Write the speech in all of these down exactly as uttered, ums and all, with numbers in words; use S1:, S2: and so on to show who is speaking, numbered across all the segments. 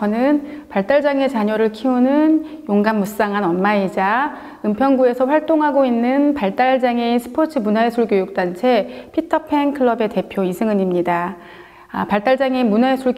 S1: 저는 발달장애 자녀를 키우는 용감무쌍한 엄마이자 은평구에서 활동하고 있는 발달장애인 스포츠 문화예술교육단체 피터팬 클럽의 대표 이승은입니다. 아, 발달장애인 문화예술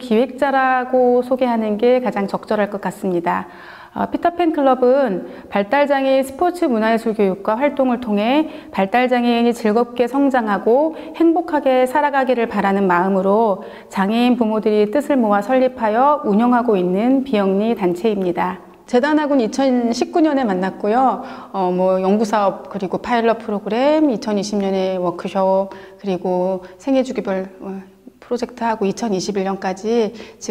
S1: 기획자라고 소개하는 게 가장 적절할 것 같습니다. 어, 피터팬 클럽은 발달장애인 스포츠 문화예술 교육과 활동을 통해 발달장애인이 즐겁게 성장하고 행복하게 살아가기를 바라는 마음으로 장애인 부모들이 뜻을 모아 설립하여 운영하고 있는 비영리 단체입니다. 재단하고는 이천십구 년에 만났고요. 어, 뭐 연구사업 그리고 파일럿 프로그램, 이천이십 년에 워크숍 그리고 생애주기별 어, 프로젝트하고 이천이십일 년까지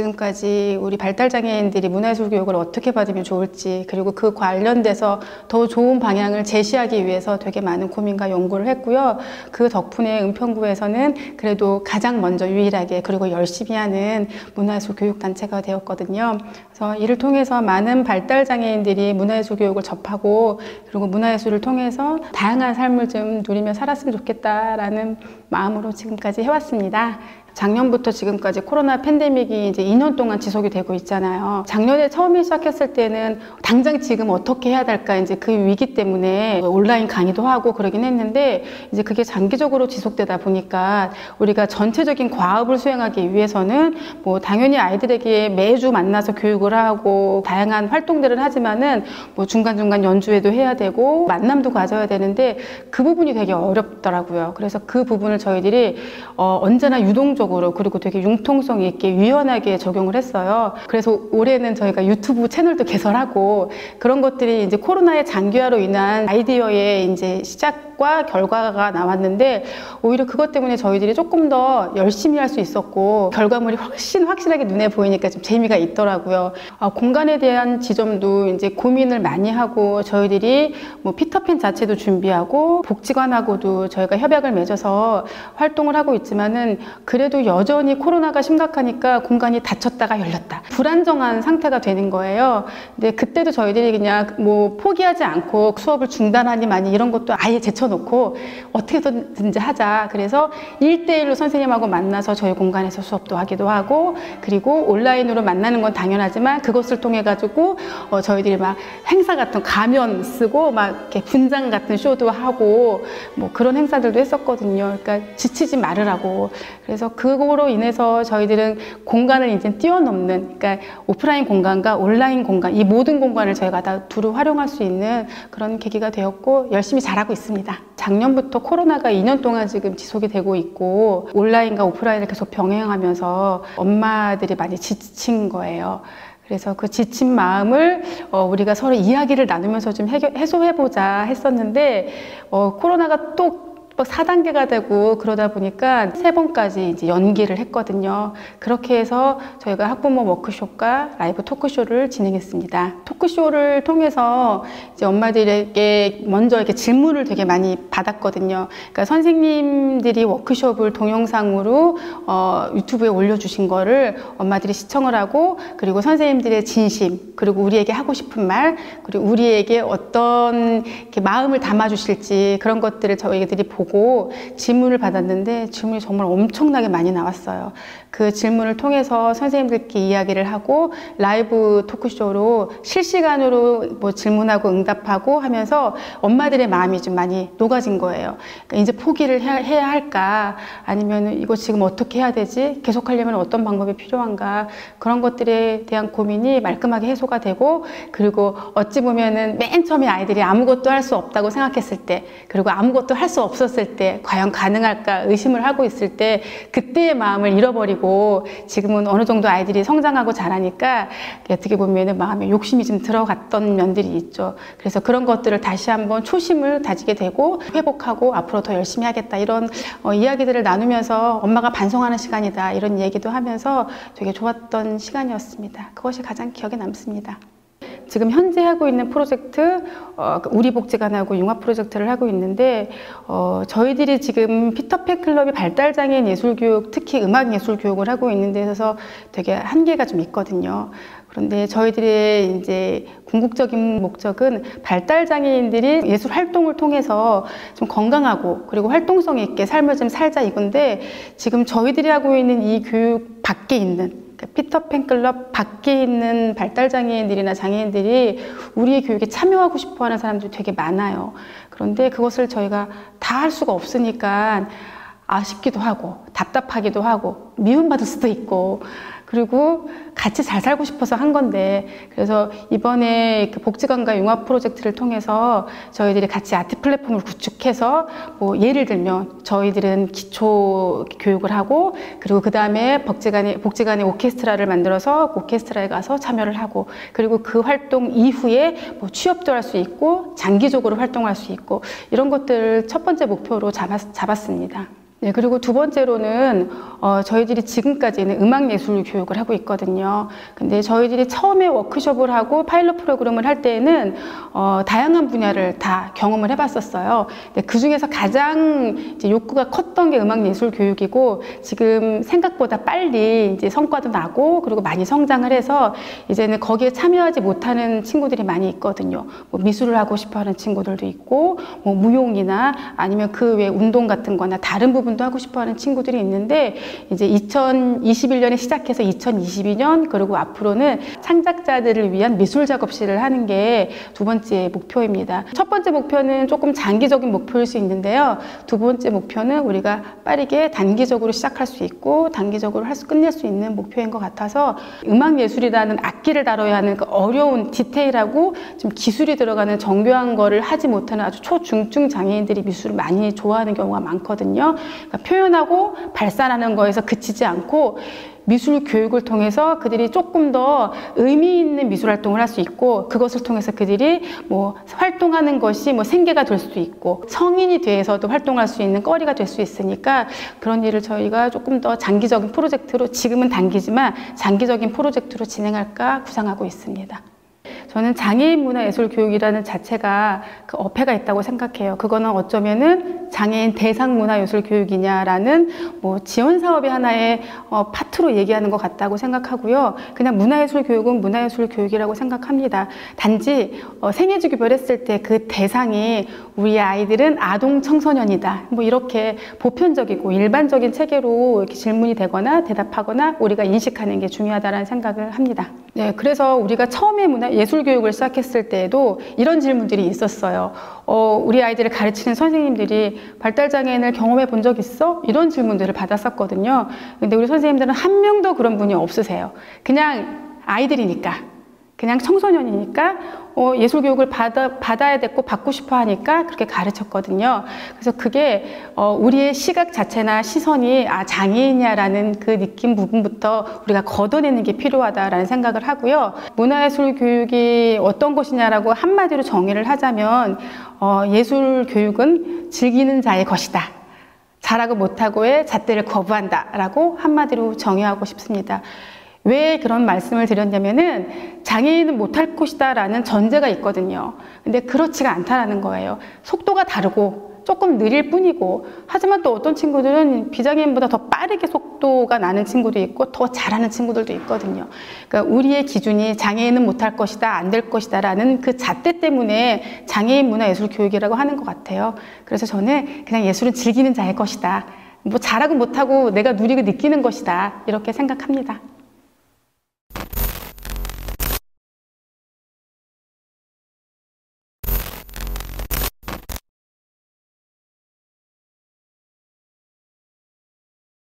S1: 지금까지 우리 발달장애인들이 문화예술 교육을 어떻게 받으면 좋을지 그리고 그 관련돼서 더 좋은 방향을 제시하기 위해서 되게 많은 고민과 연구를 했고요. 그 덕분에 은평구에서는 그래도 가장 먼저 유일하게 그리고 열심히 하는 문화예술 교육단체가 되었거든요. 그래서 이를 통해서 많은 발달장애인들이 문화예술 교육을 접하고 그리고 문화예술을 통해서 다양한 삶을 좀 누리며 살았으면 좋겠다라는 마음으로 지금까지 해왔습니다. 작년부터 지금까지 코로나 팬데믹이 이제 이 년 동안 지속이 되고 있잖아요. 작년에 처음에 시작했을 때는 당장 지금 어떻게 해야 될까 이제 그 위기 때문에 온라인 강의도 하고 그러긴 했는데 이제 그게 장기적으로 지속되다 보니까 우리가 전체적인 과업을 수행하기 위해서는 뭐 당연히 아이들에게 매주 만나서 교육을 하고 다양한 활동들을 하지만은 뭐 중간중간 연주회도 해야 되고 만남도 가져야 되는데 그 부분이 되게 어렵더라고요. 그래서 그 부분을 저희들이 어 언제나 유동적으로 그리고 되게 융통성 있게 유연하게 적용을 했어요. 그래서 올해는 저희가 유튜브 채널도 개설하고 그런 것들이 이제 코로나의 장기화로 인한 아이디어의 이제 시작과 결과가 나왔는데 오히려 그것 때문에 저희들이 조금 더 열심히 할 수 있었고 결과물이 훨씬 확실하게 눈에 보이니까 좀 재미가 있더라고요. 아, 공간에 대한 지점도 이제 고민을 많이 하고 저희들이 뭐 피터팬 자체도 준비하고 복지관하고도 저희가 협약을 맺어서 활동을 하고 있지만은 그래도 여전히 코로나가 심각하니까 공간이 닫혔다가 열렸다. 불안정한 상태가 되는 거예요. 근데 그때도 저희들이 그냥 뭐 포기하지 않고 수업을 중단하니 많이 이런 것도 아예 제쳐놓고 어떻게든지 하자. 그래서 일 대일로 선생님하고 만나서 저희 공간에서 수업도 하기도 하고 그리고 온라인으로 만나는 건 당연하지만 그것을 통해 가지고 어 저희들이 막 행사 같은 가면 쓰고 막 이렇게 분장 같은 쇼도 하고 뭐 그런 행사들도 했었거든요. 그러니까 지치지 말으라고. 그래서 그거로 인해서 저희들은 공간을 이제 뛰어넘는 그러니까 오프라인 공간과 온라인 공간 이 모든 공간을 저희가 다 두루 활용할 수 있는 그런 계기가 되었고 열심히 잘하고 있습니다. 작년부터 코로나가 이 년 동안 지금 지속이 되고 있고 온라인과 오프라인을 계속 병행하면서 엄마들이 많이 지친 거예요. 그래서 그 지친 마음을 어, 우리가 서로 이야기를 나누면서 좀 해결, 해소해보자 했었는데 어, 코로나가 또 사 단계가 되고 그러다 보니까 세 번까지 이제 연기를 했거든요. 그렇게 해서 저희가 학부모 워크숍과 라이브 토크쇼를 진행했습니다. 토크쇼를 통해서 이제 엄마들에게 먼저 이렇게 질문을 되게 많이 받았거든요. 그러니까 선생님들이 워크숍을 동영상으로 어, 유튜브에 올려주신 거를 엄마들이 시청을 하고 그리고 선생님들의 진심 그리고 우리에게 하고 싶은 말 그리고 우리에게 어떤 이렇게 마음을 담아주실지 그런 것들을 저희들이 보고 보고 질문을 받았는데 질문이 정말 엄청나게 많이 나왔어요. 그 질문을 통해서 선생님들께 이야기를 하고 라이브 토크쇼로 실시간으로 뭐 질문하고 응답하고 하면서 엄마들의 마음이 좀 많이 녹아진 거예요. 그러니까 이제 포기를 해야, 해야 할까 아니면 이거 지금 어떻게 해야 되지? 계속하려면 어떤 방법이 필요한가? 그런 것들에 대한 고민이 말끔하게 해소가 되고 그리고 어찌 보면은 맨 처음에 아이들이 아무것도 할 수 없다고 생각했을 때 그리고 아무것도 할 수 없었을 때 과연 가능할까 의심을 하고 있을 때 그때의 마음을 잃어버리고 지금은 어느 정도 아이들이 성장하고 자라니까 어떻게 보면은 마음에 욕심이 좀 들어갔던 면들이 있죠. 그래서 그런 것들을 다시 한번 초심을 다지게 되고 회복하고 앞으로 더 열심히 하겠다 이런 어, 이야기들을 나누면서 엄마가 반성하는 시간이다 이런 얘기도 하면서 되게 좋았던 시간이었습니다. 그것이 가장 기억에 남습니다. 지금 현재 하고 있는 프로젝트 어, 우리 복지관하고 융합 프로젝트를 하고 있는데 어, 저희들이 지금 피터팬 클럽이 발달장애인 예술교육 특히 음악예술교육을 하고 있는 데서 되게 한계가 좀 있거든요. 그런데 저희들의 이제 궁극적인 목적은 발달장애인들이 예술 활동을 통해서 좀 건강하고 그리고 활동성 있게 삶을 좀 살자 이건데 지금 저희들이 하고 있는 이 교육 밖에 있는 피터팬 클럽 밖에 있는 발달장애인들이나 장애인들이 우리의 교육에 참여하고 싶어하는 사람들이 되게 많아요. 그런데 그것을 저희가 다 할 수가 없으니까 아쉽기도 하고 답답하기도 하고 미움받을 수도 있고, 그리고 같이 잘 살고 싶어서 한 건데, 그래서 이번에 그 복지관과 융합 프로젝트를 통해서 저희들이 같이 아트 플랫폼을 구축해서, 뭐 예를 들면 저희들은 기초 교육을 하고, 그리고 그 다음에 복지관에 복지관에 오케스트라를 만들어서 오케스트라에 가서 참여를 하고, 그리고 그 활동 이후에 뭐 취업도 할 수 있고 장기적으로 활동할 수 있고, 이런 것들을 첫 번째 목표로 잡았, 잡았습니다. 네, 그리고 두 번째로는 어, 저희들이 지금까지는 음악예술 교육을 하고 있거든요. 근데 저희들이 처음에 워크숍을 하고 파일럿 프로그램을 할 때에는 어, 다양한 분야를 다 경험을 해봤었어요. 근데 그 중에서 가장 이제 욕구가 컸던 게 음악예술 교육이고, 지금 생각보다 빨리 이제 성과도 나고, 그리고 많이 성장을 해서 이제는 거기에 참여하지 못하는 친구들이 많이 있거든요. 뭐 미술을 하고 싶어하는 친구들도 있고, 뭐 무용이나 아니면 그 외 운동 같은 거나 다른 부분 하고 싶어하는 친구들이 있는데, 이제 이천이십일 년에 시작해서 이천이십이 년 그리고 앞으로는 창작자들을 위한 미술 작업실을 하는 게 두 번째 목표입니다. 첫 번째 목표는 조금 장기적인 목표일 수 있는데요, 두 번째 목표는 우리가 빠르게 단기적으로 시작할 수 있고 단기적으로 할 수 끝낼 수 있는 목표인 것 같아서, 음악예술이라는 악기를 다뤄야 하는 그 어려운 디테일하고 좀 기술이 들어가는 정교한 거를 하지 못하는 아주 초중증 장애인들이 미술을 많이 좋아하는 경우가 많거든요. 그러니까 표현하고 발산하는 거에서 그치지 않고 미술 교육을 통해서 그들이 조금 더 의미 있는 미술 활동을 할 수 있고, 그것을 통해서 그들이 뭐 활동하는 것이 뭐 생계가 될 수도 있고 성인이 돼서도 활동할 수 있는 거리가 될 수 있으니까, 그런 일을 저희가 조금 더 장기적인 프로젝트로, 지금은 단기지만 장기적인 프로젝트로 진행할까 구상하고 있습니다. 저는 장애인 문화예술 교육이라는 자체가 그 어폐가 있다고 생각해요. 그거는 어쩌면은 장애인 대상 문화예술 교육이냐라는 뭐 지원 사업의 하나의 어, 파트로 얘기하는 것 같다고 생각하고요. 그냥 문화예술 교육은 문화예술 교육이라고 생각합니다. 단지 어, 생애주기별 했을 때 그 대상이 우리 아이들은 아동 청소년이다, 뭐 이렇게 보편적이고 일반적인 체계로 이렇게 질문이 되거나 대답하거나 우리가 인식하는 게 중요하다는 생각을 합니다. 네, 그래서 우리가 처음에 문화 예술 교육을 시작했을 때에도 이런 질문들이 있었어요. 어, 우리 아이들을 가르치는 선생님들이 발달장애인을 경험해 본 적 있어? 이런 질문들을 받았었거든요. 근데 우리 선생님들은 한 명도 그런 분이 없으세요. 그냥 아이들이니까, 그냥 청소년이니까 어, 예술 교육을 받아, 받아야 됐고 받고 싶어 하니까 그렇게 가르쳤거든요. 그래서 그게 어, 우리의 시각 자체나 시선이 아 장애인이야라는 그 느낌 부분부터 우리가 걷어내는 게 필요하다라는 생각을 하고요. 문화예술 교육이 어떤 것이냐라고 한마디로 정의를 하자면 어, 예술 교육은 즐기는 자의 것이다, 잘하고 못하고의 잣대를 거부한다 라고 한마디로 정의하고 싶습니다. 왜 그런 말씀을 드렸냐면은 장애인은 못할 것이다 라는 전제가 있거든요. 근데 그렇지가 않다라는 거예요. 속도가 다르고 조금 느릴 뿐이고, 하지만 또 어떤 친구들은 비장애인보다 더 빠르게 속도가 나는 친구도 있고 더 잘하는 친구들도 있거든요. 그러니까 우리의 기준이 장애인은 못할 것이다, 안 될 것이다 라는 그 잣대 때문에 장애인 문화예술 교육이라고 하는 것 같아요. 그래서 저는 그냥 예술은 즐기는 자의 것이다, 뭐 잘하고 못하고 내가 누리고 느끼는 것이다, 이렇게 생각합니다.